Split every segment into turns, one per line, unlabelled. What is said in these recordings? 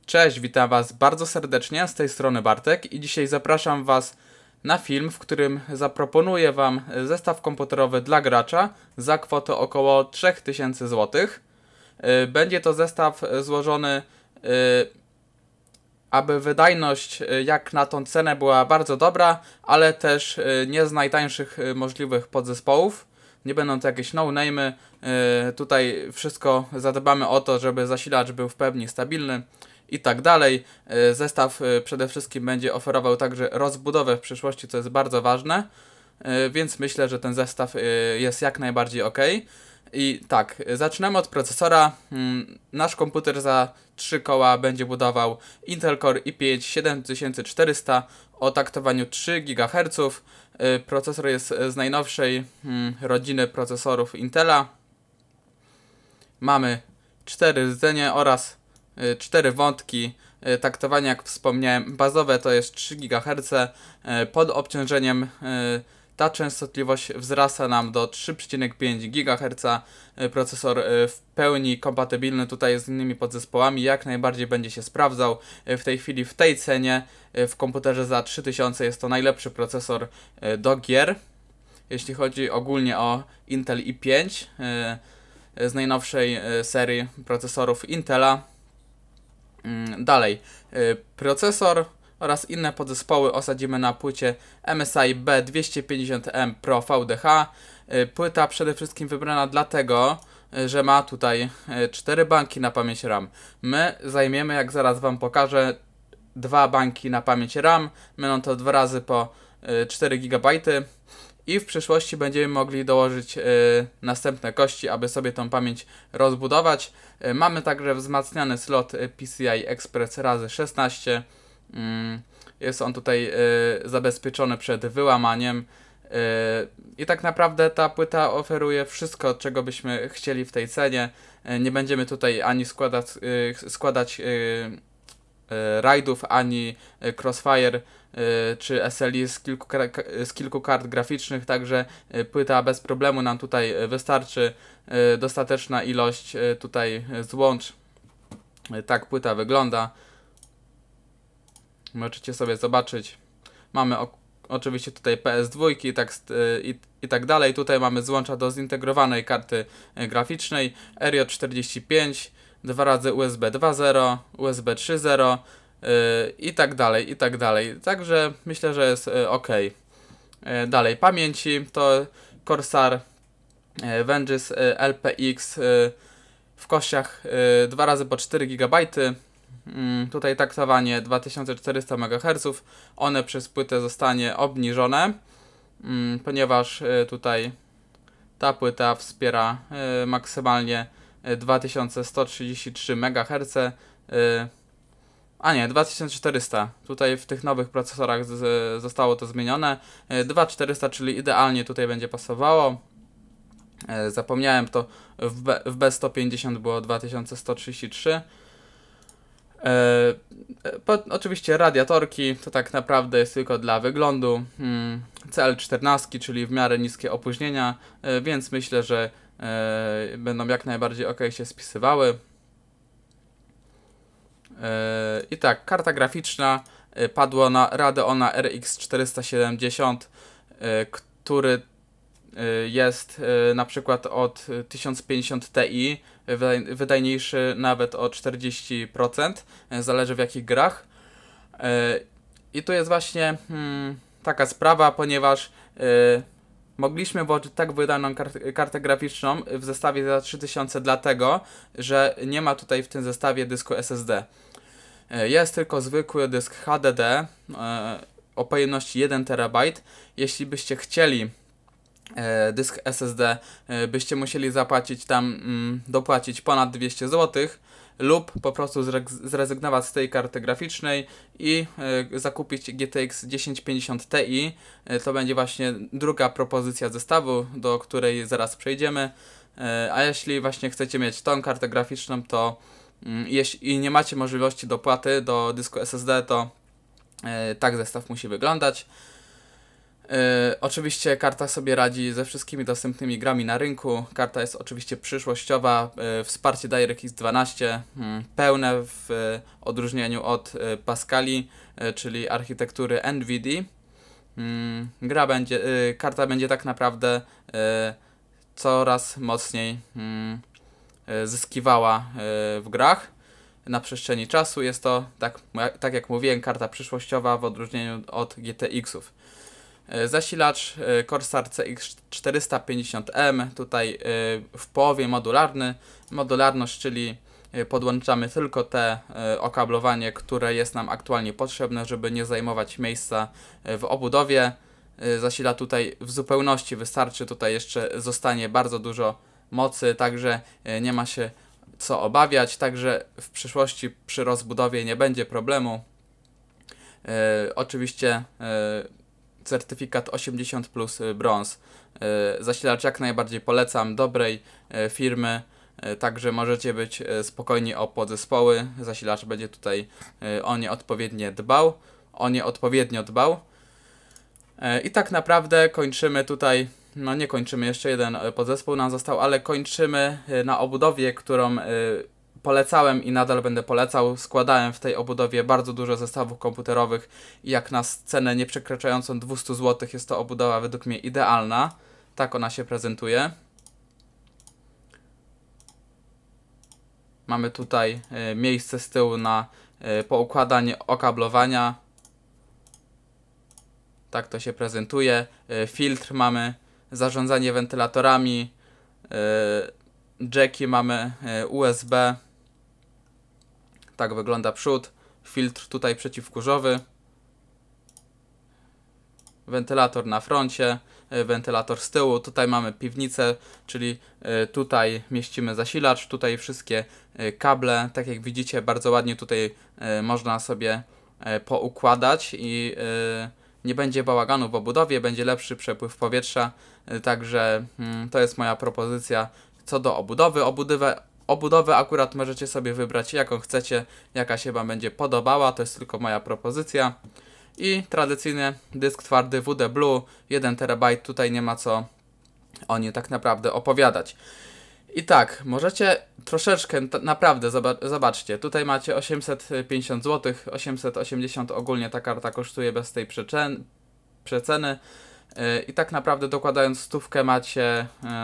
Cześć, witam Was bardzo serdecznie, z tej strony Bartek i dzisiaj zapraszam Was na film, w którym zaproponuję Wam zestaw komputerowy dla gracza za kwotę około 3000 zł. Będzie to zestaw złożony, aby wydajność jak na tą cenę była bardzo dobra, ale też nie z najtańszych możliwych podzespołów. Nie będą to jakieś no-name'y, tutaj wszystko zadbamy o to, żeby zasilacz był w pełni stabilny i tak dalej. Zestaw przede wszystkim będzie oferował także rozbudowę w przyszłości, co jest bardzo ważne, więc myślę, że ten zestaw jest jak najbardziej ok. I tak, zaczynamy od procesora. Nasz komputer za 3 koła będzie budował Intel Core i5 7400 o taktowaniu 3 GHz. Procesor jest z najnowszej rodziny procesorów Intela. Mamy 4 rdzenie oraz 4 wątki. Taktowanie, jak wspomniałem, bazowe to jest 3 GHz. Pod obciążeniem ta częstotliwość wzrasta nam do 3,5 GHz. Procesor w pełni kompatybilny tutaj z innymi podzespołami, jak najbardziej będzie się sprawdzał. W tej chwili, w tej cenie, w komputerze za 3000 jest to najlepszy procesor do gier. Jeśli chodzi ogólnie o Intel i5 z najnowszej serii procesorów Intela. Dalej, procesor oraz inne podzespoły osadzimy na płycie MSI B250M Pro VDH. Płyta przede wszystkim wybrana dlatego, że ma tutaj 4 banki na pamięć RAM. My zajmiemy, jak zaraz Wam pokażę, 2 banki na pamięć RAM. Będą to 2 razy po 4 GB. I w przyszłości będziemy mogli dołożyć następne kości, aby sobie tą pamięć rozbudować. Mamy także wzmacniany slot PCI Express razy 16. Jest on tutaj zabezpieczony przed wyłamaniem. I tak naprawdę ta płyta oferuje wszystko, czego byśmy chcieli w tej cenie. Nie będziemy tutaj ani składać raidów, ani Crossfire czy SLI z kilku kart graficznych, także płyta bez problemu nam tutaj wystarczy. Dostateczna ilość tutaj złącz. Tak płyta wygląda. Możecie sobie zobaczyć. Mamy oczywiście tutaj PS2 i tak dalej. Tutaj mamy złącza do zintegrowanej karty graficznej RJ45, 2 razy USB 2.0, USB 3.0 i tak dalej, i tak dalej. Także myślę, że jest ok. Dalej, pamięci to Corsair Vengeance LPX w kościach 2 razy po 4 GB. Tutaj taktowanie 2400 MHz. One przez płytę zostanie obniżone, ponieważ tutaj ta płyta wspiera maksymalnie 2133 MHz, a nie, 2400. Tutaj w tych nowych procesorach zostało to zmienione. 2400, czyli idealnie tutaj będzie pasowało. Zapomniałem, to w B150 było 2133. Oczywiście radiatorki to tak naprawdę jest tylko dla wyglądu. CL14, czyli w miarę niskie opóźnienia, więc myślę, że będą jak najbardziej ok się spisywały. I tak, karta graficzna padło na Radeona RX 470, który jest na przykład od 1050 Ti, wydajniejszy nawet o 40%, zależy w jakich grach. I tu jest właśnie taka sprawa, ponieważ mogliśmy włożyć tak wydaną kartę graficzną w zestawie za 3000 dlatego, że nie ma tutaj w tym zestawie dysku SSD. Jest tylko zwykły dysk HDD o pojemności 1 TB. Jeśli byście chcieli dysk SSD, byście musieli zapłacić tam, dopłacić ponad 200 zł lub po prostu zrezygnować z tej karty graficznej i zakupić GTX 1050 Ti. To będzie właśnie druga propozycja zestawu, do której zaraz przejdziemy. A jeśli właśnie chcecie mieć tą kartę graficzną, to jeśli nie macie możliwości dopłaty do dysku SSD, to tak zestaw musi wyglądać. Oczywiście karta sobie radzi ze wszystkimi dostępnymi grami na rynku. Karta jest oczywiście przyszłościowa, wsparcie DirectX 12, pełne w odróżnieniu od Pascali, czyli architektury NVIDIA. Karta będzie tak naprawdę coraz mocniej zyskiwała w grach na przestrzeni czasu. Jest to, tak jak mówiłem, karta przyszłościowa w odróżnieniu od GTX-ów. Zasilacz Corsair CX450M, tutaj w połowie modularny. Modularność, czyli podłączamy tylko te okablowanie, które jest nam aktualnie potrzebne, żeby nie zajmować miejsca w obudowie. Zasila tutaj w zupełności wystarczy, tutaj jeszcze zostanie bardzo dużo mocy, także nie ma się co obawiać, także w przyszłości przy rozbudowie nie będzie problemu. Oczywiście certyfikat 80 plus brąz. Zasilacz jak najbardziej polecam, dobrej firmy, także możecie być spokojni o podzespoły. Zasilacz będzie tutaj o nie odpowiednio dbał. I tak naprawdę kończymy tutaj, no nie kończymy, jeszcze jeden podzespół nam został, ale kończymy na obudowie, którą polecałem i nadal będę polecał. Składałem w tej obudowie bardzo dużo zestawów komputerowych i jak na cenę nie przekraczającą 200 zł jest to obudowa według mnie idealna. Tak ona się prezentuje. Mamy tutaj miejsce z tyłu na poukładanie okablowania. Tak to się prezentuje. Filtr mamy, zarządzanie wentylatorami, jacki mamy USB. Tak wygląda przód. Filtr tutaj przeciwkurzowy. Wentylator na froncie, wentylator z tyłu. Tutaj mamy piwnicę, czyli tutaj mieścimy zasilacz. Tutaj wszystkie kable, tak jak widzicie, bardzo ładnie tutaj można sobie poukładać i nie będzie bałaganu w obudowie, będzie lepszy przepływ powietrza. Także to jest moja propozycja co do obudowy. Obudowę akurat możecie sobie wybrać jaką chcecie, jaka się wam będzie podobała, to jest tylko moja propozycja. I tradycyjny dysk twardy WD Blue 1 TB, tutaj nie ma co o nie tak naprawdę opowiadać. I tak, możecie troszeczkę, naprawdę, zobaczcie, tutaj macie 850 zł, 880 ogólnie ta karta kosztuje bez tej przeceny. I tak naprawdę dokładając stówkę macie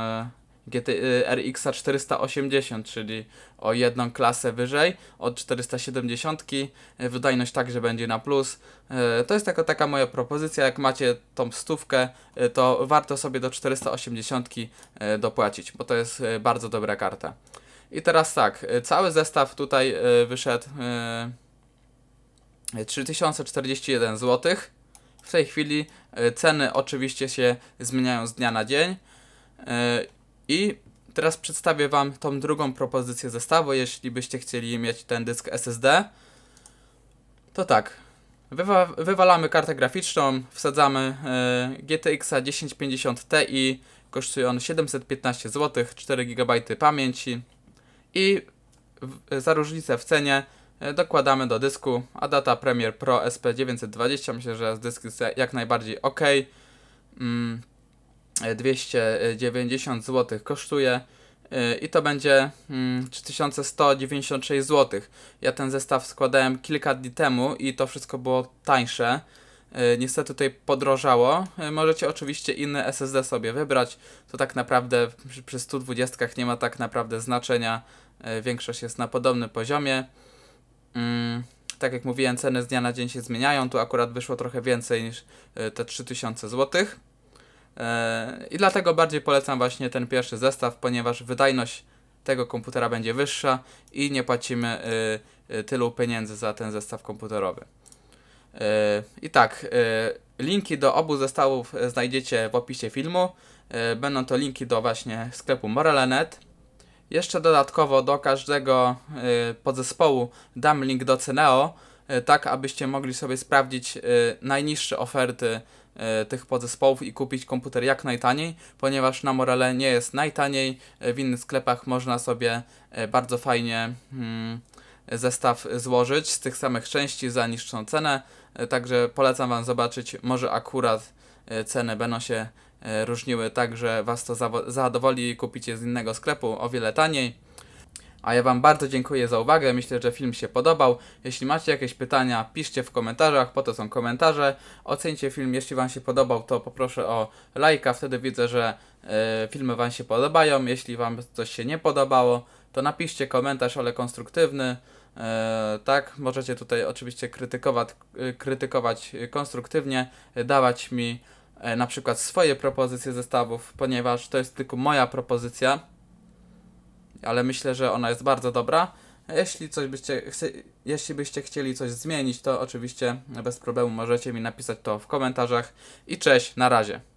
RX 480, czyli o jedną klasę wyżej od 470. Wydajność także będzie na plus. To jest taka moja propozycja. Jak macie tą stówkę, to warto sobie do 480 dopłacić, bo to jest bardzo dobra karta. I teraz tak, cały zestaw tutaj wyszedł 3041 zł. W tej chwili ceny oczywiście się zmieniają z dnia na dzień. I teraz przedstawię wam tą drugą propozycję zestawu, jeśli byście chcieli mieć ten dysk SSD. To tak, wywalamy kartę graficzną, wsadzamy GTX 1050 Ti, kosztuje on 715 zł, 4 GB pamięci i za różnicę w cenie dokładamy do dysku Adata Premiere Pro SP920, myślę, że dysk jest jak najbardziej ok. 290 zł kosztuje i to będzie 3196 zł. Ja ten zestaw składałem kilka dni temu i to wszystko było tańsze. Niestety tutaj podrożało. Możecie oczywiście inny SSD sobie wybrać. To tak naprawdę przy 120 nie ma tak naprawdę znaczenia. Większość jest na podobnym poziomie. Tak jak mówiłem, ceny z dnia na dzień się zmieniają. Tu akurat wyszło trochę więcej niż te 3000 zł. I dlatego bardziej polecam właśnie ten pierwszy zestaw, ponieważ wydajność tego komputera będzie wyższa i nie płacimy tylu pieniędzy za ten zestaw komputerowy. I tak, linki do obu zestawów znajdziecie w opisie filmu. Będą to linki do właśnie sklepu Morele.net. Jeszcze dodatkowo do każdego podzespołu dam link do Ceneo, tak abyście mogli sobie sprawdzić najniższe oferty tych podzespołów i kupić komputer jak najtaniej, ponieważ na Morele nie jest najtaniej. W innych sklepach można sobie bardzo fajnie zestaw złożyć z tych samych części za niższą cenę, także polecam wam zobaczyć, może akurat ceny będą się różniły tak, że Was to zadowoli i kupicie z innego sklepu o wiele taniej. A ja Wam bardzo dziękuję za uwagę, myślę, że film się podobał. Jeśli macie jakieś pytania, piszcie w komentarzach, po to są komentarze. Ocencie film, jeśli Wam się podobał, to poproszę o lajka, wtedy widzę, że filmy Wam się podobają. Jeśli Wam coś się nie podobało, to napiszcie komentarz, ale konstruktywny. Tak, możecie tutaj oczywiście krytykować konstruktywnie, dawać mi na przykład swoje propozycje zestawów, ponieważ to jest tylko moja propozycja, ale myślę, że ona jest bardzo dobra. Jeśli byście chcieli coś zmienić, to oczywiście bez problemu możecie mi napisać to w komentarzach. I cześć, na razie.